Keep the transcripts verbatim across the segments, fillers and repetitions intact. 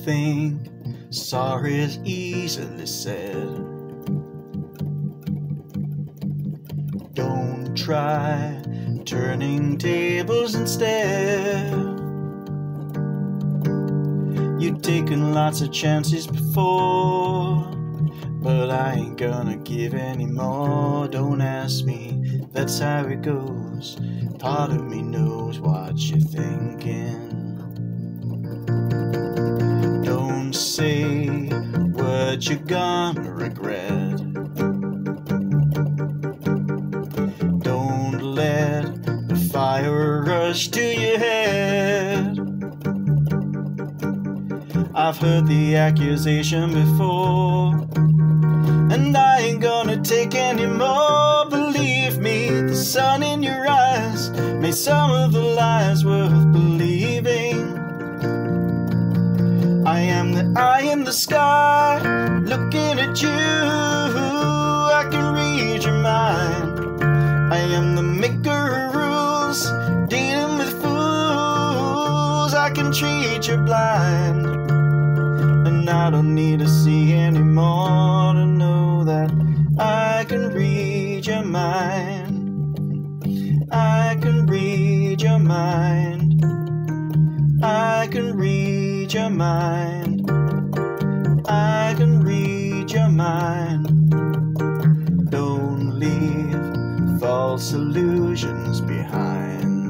think sorry is easily said. Don't try turning tables instead. You've taken lots of chances before, but I ain't gonna give any more. Don't ask me, that's how it goes. Part of me knows what you're thinking. Don't say words you're gonna regret. Don't let the fire rush to your head. I've heard the accusation before, and I ain't gonna take any more. Believe me, the sun in your eyes made some of the lies worth believing. I am the eye in the sky, looking at you. I can read your mind. I am the maker of rules, dealing with fools. I can treat you blind, and I don't need to see anymore to know that I can read your mind. I can read your mind. I can read your mind. I can read your mind. Don't leave false illusions behind.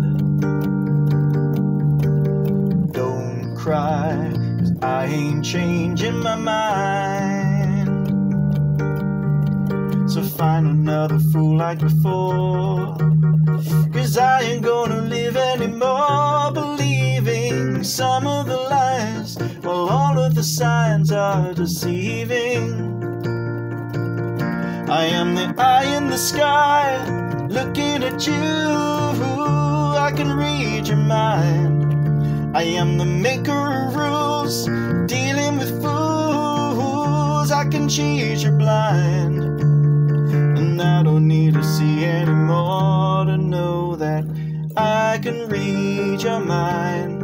Don't cry, 'cause I ain't changing my mind. So find another fool like before, 'cause I ain't gonna live anymore believing some of the lies, while all of the signs are deceiving. I am the eye in the sky, looking at you. I can read your mind. I am the maker of rules, dealing with fools. I can cheat you blind, and I don't need to see anymore to know that I can read your mind.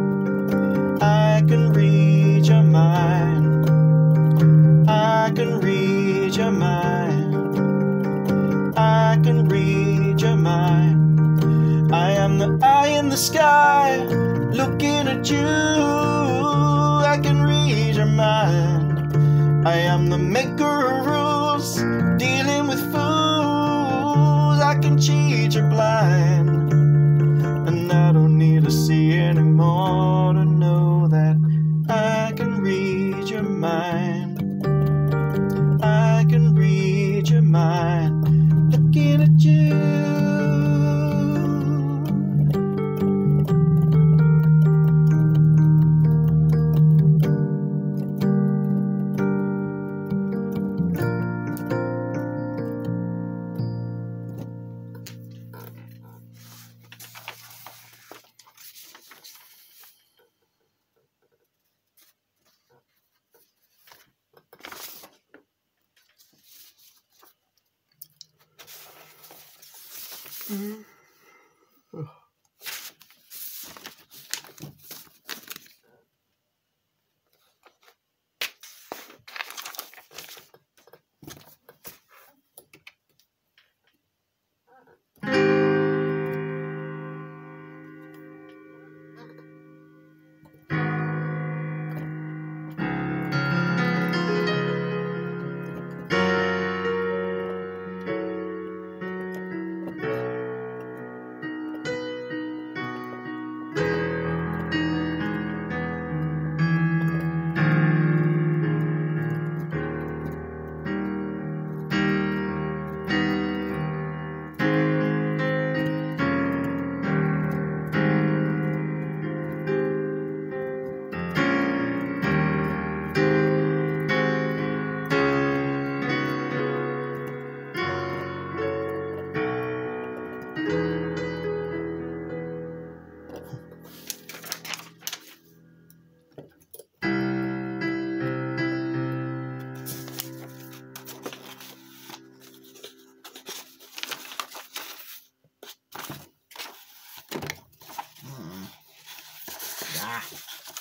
I can read your mind. I can read your mind. I can read your mind. I am the eye in the sky, looking at you. I can read your mind. I am the maker of rules, dealing with fools. I can cheat you blind, and I don't need to see anymore to know that I can read your mind. I can read your mind, looking at you. Mm-hmm. Oh. Ah.